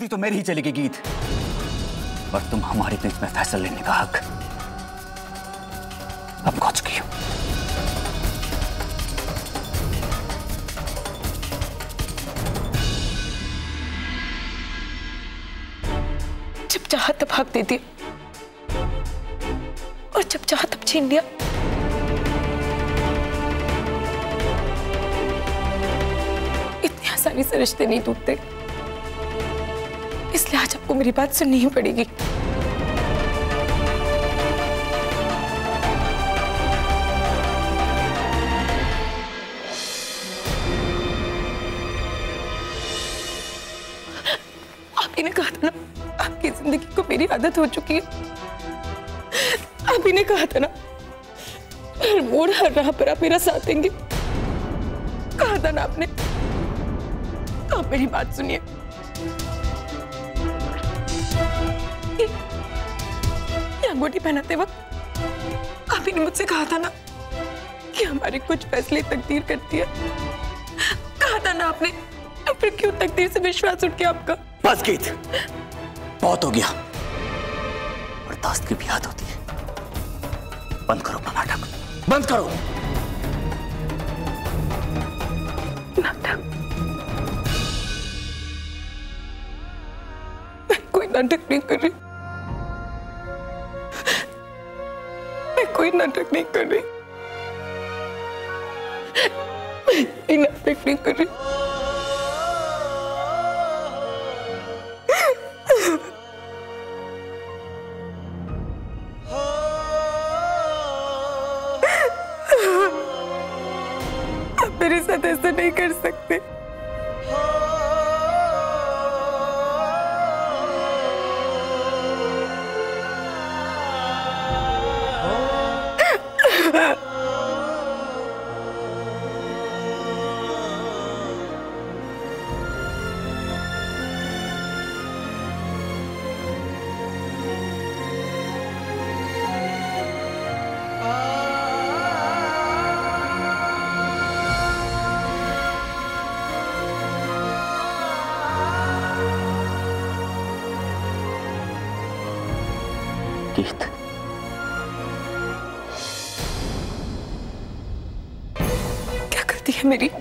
गलती तो मेरी ही चलेगी गीत, पर तुम हमारे बीच में फैसला लेने का हक अब खो चुकी हो। जब चाहा तब हक दे दिया और जब चाहा तब छीन लिया। इतनी आसानी से रिश्ते नहीं टूटते, इसलिए आज आपको मेरी बात सुननी ही पड़ेगी। आप ही ने कहा था ना, आपकी जिंदगी को मेरी आदत हो चुकी है। आप ही ने कहा था ना, हर मोड़ हर राह पर आप मेरा साथ देंगे। कहा था ना आपने, तो आप मेरी बात सुनिए। ये अंगूठी पहनाते वक्त आप ही ने मुझसे कहा था ना कि हमारे कुछ फैसले तकदीर करती है। कहा था ना आपने, तो फिर क्यों तकदीर से विश्वास उठ गया आपका? बस गीत, बहुत हो गया। बर्दाश्त की भी याद होती है। बंद करो अपना नाटक, बंद करो नाटक। मैं कोई नाटक नहीं कर रही, मैं कोई नाटक नहीं कर रही, मैं कोई नाटक नहीं कर रही। मेरे साथ ऐसा नहीं कर सकते। गीत, क्या गलती है मेरी?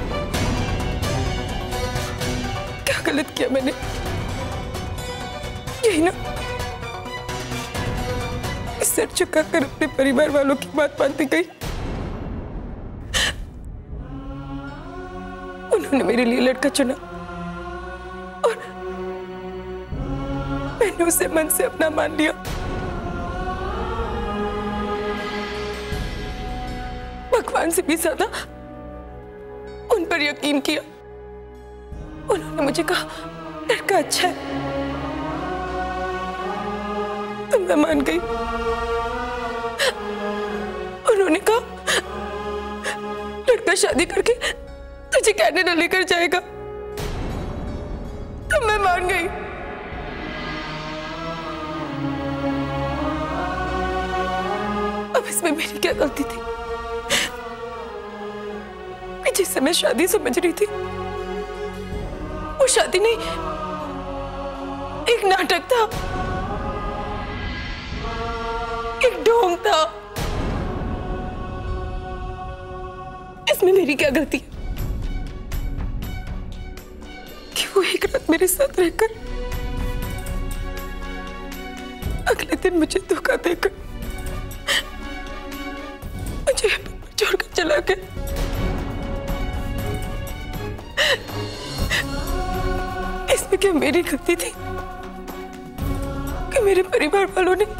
क्या गलत किया मैंने? यही ना, सिर झुकाकर अपने परिवार वालों की बात मानती गई। उन्होंने मेरे लिए लड़का चुना और मैंने उसे मन से अपना मान लिया। भगवान से भी ज्यादा उन पर यकीन किया। उन्होंने मुझे कहा लड़का अच्छा है, तो मैं मान गई। उन्होंने कहा लड़का शादी करके तुझे कनाडा लेकर जाएगा, तो मैं मान गई। अब इसमें मेरी क्या गलती थी? जिस समय शादी समझ रही थी, वो शादी नहीं, एक नाटक था, एक ढोंग था। इसमें मेरी क्या गलती कि वो एक रात मेरे साथ रहकर अगले दिन मुझे धोखा देकर मुझे छोड़कर चला गया। इसमें क्या मेरी गलती थी कि मेरे परिवार वालों ने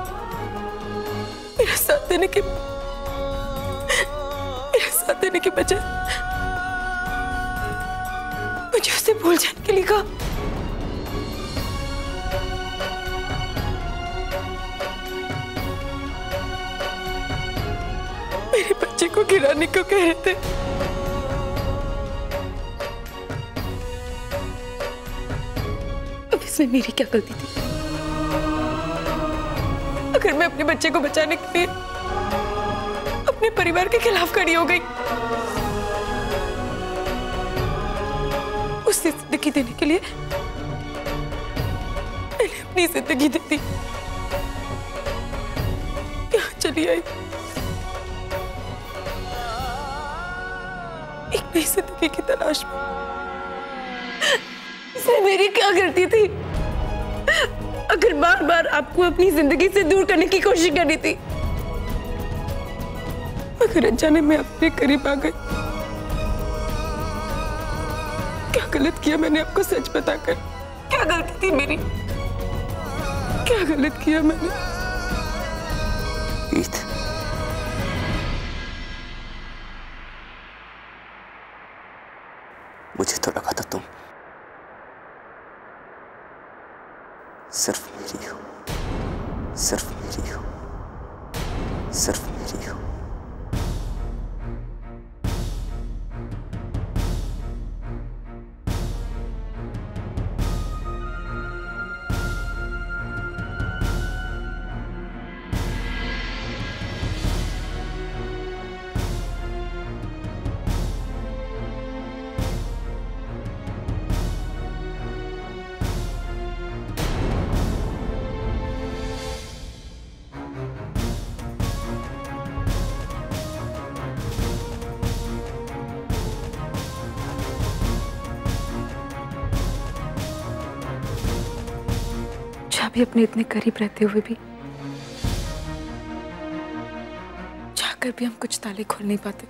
मेरे साथ देने के बजाय मुझे उसे भूल जाने के लिए कहा? मेरे बच्चे को गिराने को कह रहे थे। इसमें मेरी क्या गलती थी? अगर मैं अपने बच्चे को बचाने के लिए अपने परिवार के खिलाफ खड़ी हो गई, उसे जिंदगी देने के लिए मैंने अपनी जिंदगी दे दी, यहाँ चली आई एक नई जिंदगी की तलाश में। इसमें मेरी क्या गलती थी? अगर बार बार आपको अपनी जिंदगी से दूर करने की कोशिश करनी थी, अगर अनजाने में अपने करीब आ गए, क्या गलत किया मैंने आपको सच बताकर? क्या गलती थी मेरी? क्या गलत किया मैंने? प्रीत, मुझे तो लगा था तुम सिर्फ मेरी हो, सिर्फ मेरी हो, सिर्फ मेरी हो। भी अपने इतने करीब रहते हुए भी चाहकर भी हम कुछ ताले खोल नहीं पाते।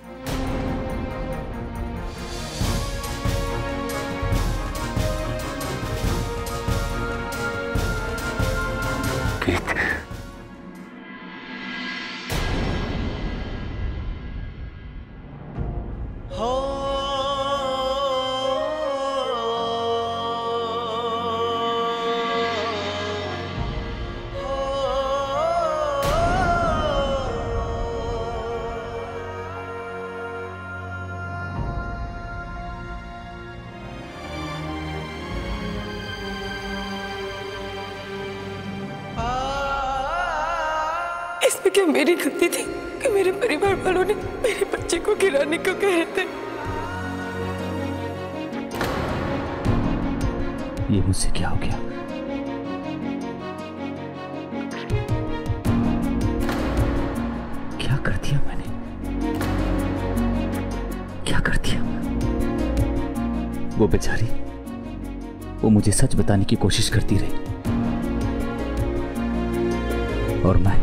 इसमें क्या मेरी गलती थी कि मेरे परिवार वालों ने मेरे बच्चे को गिराने को कहे थे? ये मुझसे क्या हो गया? क्या कर दिया मैंने? क्या कर दिया? वो बेचारी, वो मुझे सच बताने की कोशिश करती रही और मैं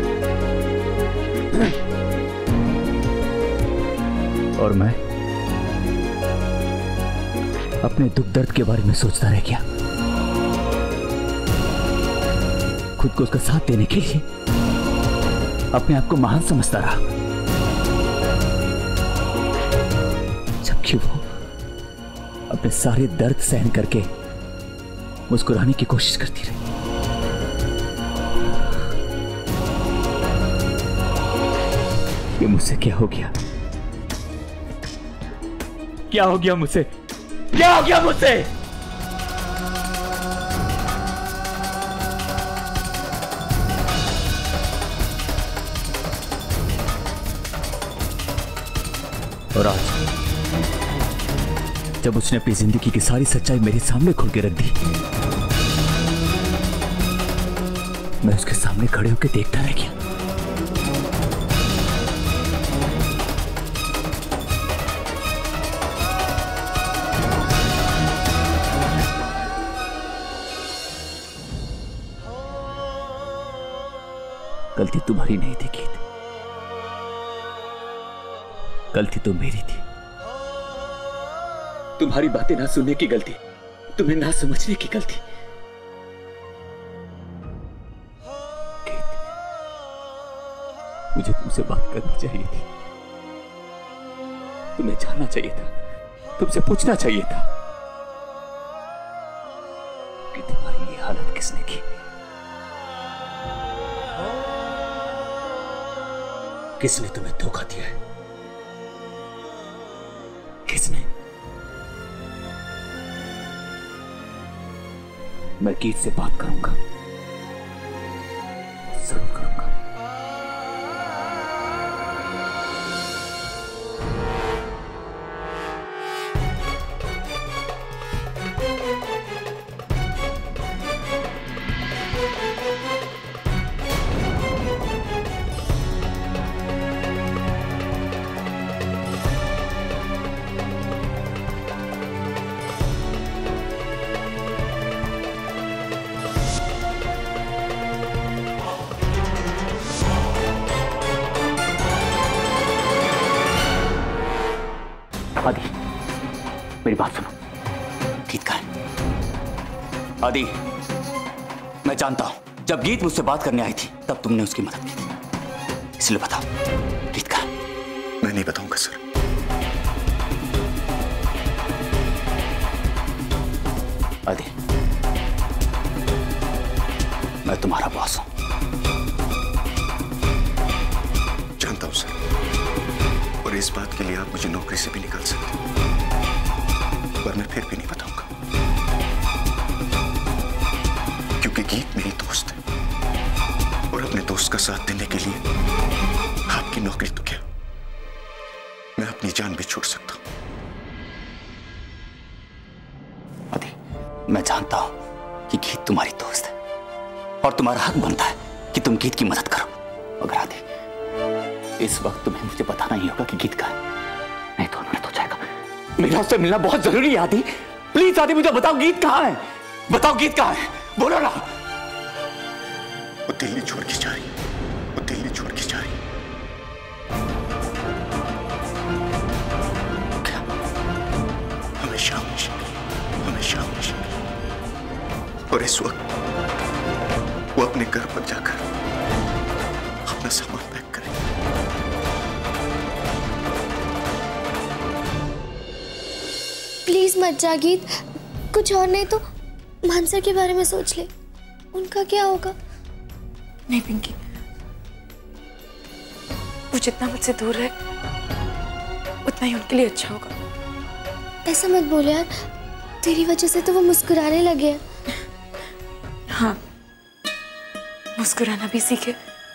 अपने दुख दर्द के बारे में सोचता रह गया, खुद को उसका साथ देने के लिए अपने आप को महान समझता रहा, जबकि वो अपने सारे दर्द सहन करके मुस्कुराने की कोशिश करती रही। ये मुझसे क्या हो गया? क्या हो गया मुझसे? क्या हो गया मुझसे? और आज जब उसने अपनी जिंदगी की सारी सच्चाई मेरे सामने खोल के रख दी, मैं उसके सामने खड़े होकर देखता रह गया। गलती तुम्हारी नहीं थी गीत, गलती तो मेरी थी। तुम्हारी बातें ना सुनने की गलती, तुम्हें ना समझने की गलती। गीत, मुझे तुमसे बात करनी चाहिए थी, तुम्हें जानना चाहिए था, तुमसे पूछना चाहिए था कि तुम्हारी ये हालत किसने की। किसने तुम्हें धोखा दिया है? किसने? मैं गीत से बात करूंगा, जरूर करूंगा। आदि, मेरी बात सुनो। गीत कहाँ है? आदि, मैं जानता हूं जब गीत मुझसे बात करने आई थी तब तुमने उसकी मदद की थी, इसलिए बताओ गीत कहाँ है? मैं नहीं बताऊंगा सर। आदि, मैं तुम्हारा बॉस हूं। जानता हूं सर, और इस बात के लिए आप मुझे नौकरी से भी निकाल सकते, पर मैं फिर भी नहीं बताऊंगा, क्योंकि गीत मेरी दोस्त है, और अपने दोस्त का साथ देने के लिए आपकी नौकरी तो क्या, मैं अपनी जान भी छोड़ सकता हूं। आदि, मैं जानता हूं कि गीत तुम्हारी दोस्त है और तुम्हारा हक बनता है कि तुम गीत की मदद करो, मगर आदि इस वक्त तुम्हें मुझे बताना ही होगा कि गीत कहाँ है, नहीं तो उन्होंने तो जाएगा। मेरा उससे मिलना बहुत जरूरी है आदि, प्लीज आदि मुझे बताओ गीत कहाँ है, बताओ गीत कहाँ है, बोलो ना। वो दिल्ली छोड़ के जा रही है, वो दिल्ली छोड़ के जा रही है। क्या? हमेशा हमेशा हमेशा हमेशा, और इस वक्त वो अपने घर पर जाकर अपना सामान पैक करे। प्लीज मत जा गीत, कुछ और नहीं तो मानसर के बारे में सोच ले, उनका क्या होगा? नहीं पिंकी, वो जितना मुझसे दूर है उतना ही उनके लिए अच्छा होगा। ऐसा मत बोल यार, तेरी वजह से तो वो मुस्कुराने लगे हैं। हाँ, मुस्कुराना भी सीखे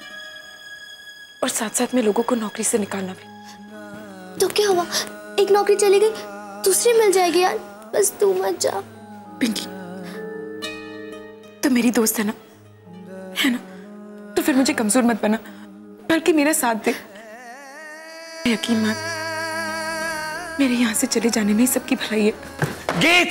और साथ साथ में लोगों को नौकरी से निकालना भी। तो क्या हुआ, एक नौकरी चली गई दूसरी मिल जाएगी यार, बस तू मत जा। पिंकी, तो मेरी दोस्त है ना, तो फिर मुझे कमजोर मत बना, बल्कि मेरा साथ दे। यकीन मान, मेरे यहाँ से चले जाने में ही सबकी भलाई है। गीत!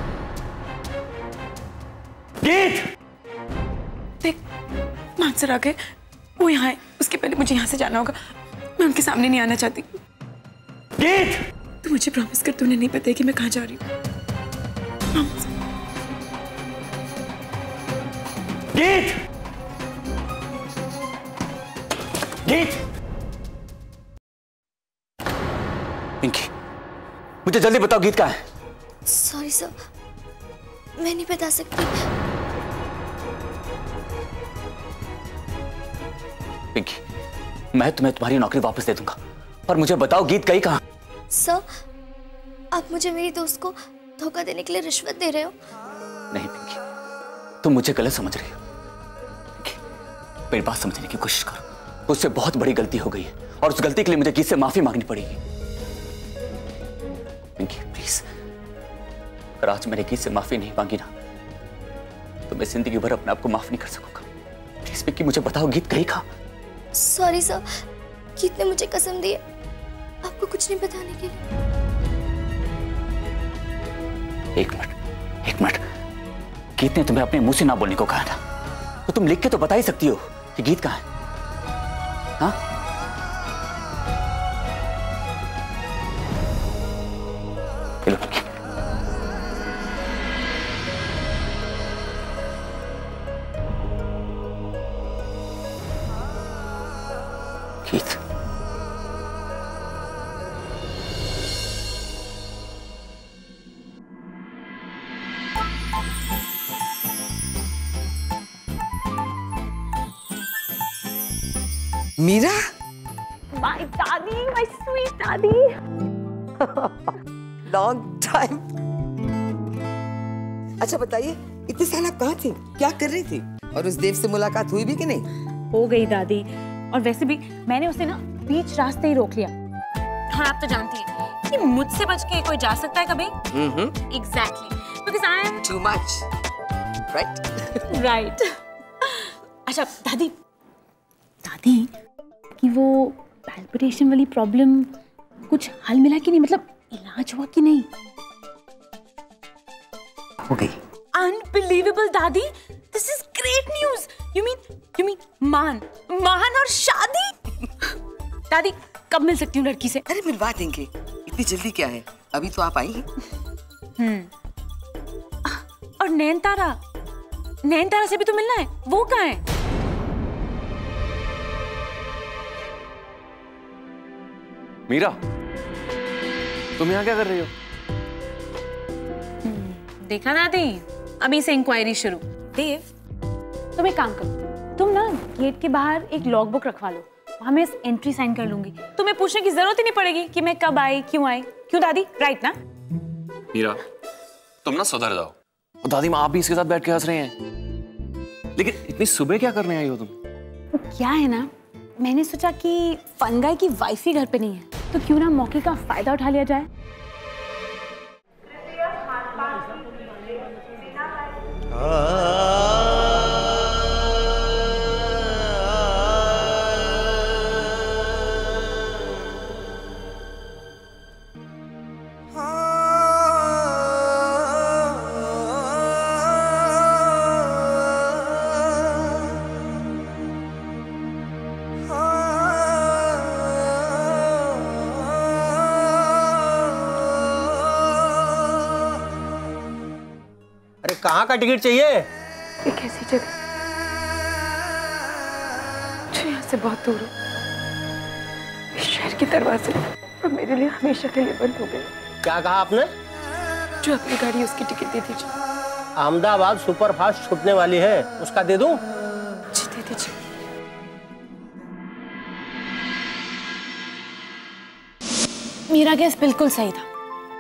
गीत! देख, मानसर आ गए, वो यहाँ है, उसके पहले मुझे यहाँ से जाना होगा। मैं उनके सामने नहीं आना चाहती। गीत! तू मुझे प्रॉमिस कर, तूने नहीं पता है कि मैं कहाँ जा रही हूँ। प्रॉमिस। गीत! गीत! पिंकी, मुझे जल्दी बताओ गीत कहाँ है? सॉरी सर, मैं नहीं बता सकती। पिंकी, मैं तुम्हें तुम्हारी नौकरी वापस दे दूंगा, पर मुझे बताओ गीत गई कहाँ? सर, आप मुझे मेरी दोस्त को धोखा देने के लिए रिश्वत दे रहे हो? नहीं पिंकी, तुम मुझे गलत समझ रही हो। पिंकी, मेरी बात समझने की कोशिश करो, उससे बहुत बड़ी गलती हो गई है और उस गलती के लिए मुझे गीत से माफी मांगनी पड़ेगी। पिंकी प्लीज, अगर आज मैंने गीत से माफी नहीं मांगी ना तो मैं जिंदगी भर अपने आप को माफ नहीं कर सकूंगा। प्लीज पिंकी, मुझे बताओ गीत गई कहाँ? सॉरी सर, गीत ने मुझे कसम दी है आपको कुछ नहीं बताने के लिए। एक मिनट, गीत ने तुम्हें अपने मुंह से ना बोलने को कहा था, तो तुम लिख के तो बता ही सकती हो कि गीत कहाँ है। हाँ? चलो Geet, Meera, My daddy, my sweet daddy. Long time. अच्छा बताइए, इतने साल आप कहाँ थी, क्या कर रही थी, और उस देव से मुलाकात हुई भी कि नहीं? हो गई दादी, और वैसे भी मैंने उसे ना बीच रास्ते ही रोक लिया। हाँ, आप तो जानती हैं कि मुझसे बच के कोई जा सकता है कभी? Exactly, because I am Too much, right? right. अच्छा दादी कि वो पैल्पिटेशन वाली प्रॉब्लम कुछ हल मिला कि नहीं, मतलब इलाज हुआ कि नहीं? हो गई। Unbelievable दादी, this is great news. You mean मान और शादी? दादी कब मिल सकती हूँ लड़की से? अरे मिलवा देंगे, इतनी जल्दी क्या है, अभी तो आप आई। और नयनतारा से भी तो मिलना है, वो कहाँ है? मीरा, तुम यहाँ क्या कर रही हो? देखा दादी, अभी से इंक्वायरी शुरू। देव, तुम एक काम करो, तुम ना गेट के बाहर एक लॉग बुक रखवा लो, वहां मैं एंट्री साइन कर लूंगी। तुम्हें पूछने की जरूरत ही नहीं पड़ेगी कि मैं कब आई, क्यों आई। क्यों दादी, राइट ना? मीरा, तुम ना सुधर जाओ। और दादी माँ, आप भी इसके साथ बैठ के हंस रहे हैं। लेकिन इतनी सुबह क्या करने आई हो तुम? क्या है ना, मैंने सोचा कि फन गाय की वाइफ ही घर पे नहीं है, तो क्यों ना मौके का फायदा उठा लिया जाए। अरे कहाँ का टिकट चाहिए? एक ऐसी जगह जो यहाँ से बहुत दूर हो, इस शहर के दरवाजे और मेरे लिए हमेशा के लिए बंद हो गए। क्या कहा आपने? जो अपनी गाड़ी उसकी टिकट दे दीजिए। अहमदाबाद सुपरफास्ट छूटने वाली है, उसका दे दूं? जी दे दीजिए। मेरा गैस बिल्कुल सही था,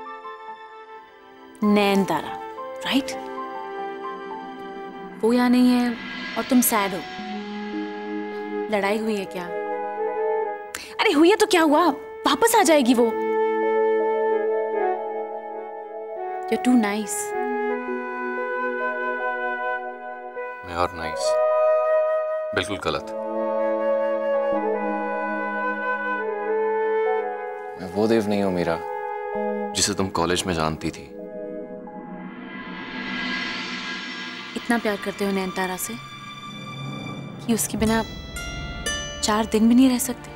नयनतारा, राइट? वो यहाँ नहीं है और तुम सैड हो। लड़ाई हुई है क्या? अरे हुई है तो क्या हुआ, वापस आ जाएगी वो। You're too nice. मैं और नाइस बिल्कुल गलत। मैं वो देव नहीं हूं मीरा जिसे तुम कॉलेज में जानती थी। इतना प्यार करते हो नयनतारा से कि उसके बिना 4 दिन भी नहीं रह सकते।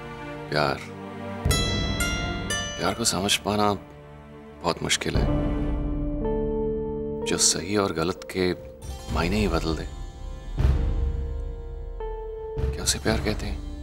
प्यार को समझ पाना बहुत मुश्किल है, जो सही और गलत के मायने ही बदल दे। क्या उसे प्यार कहते हैं?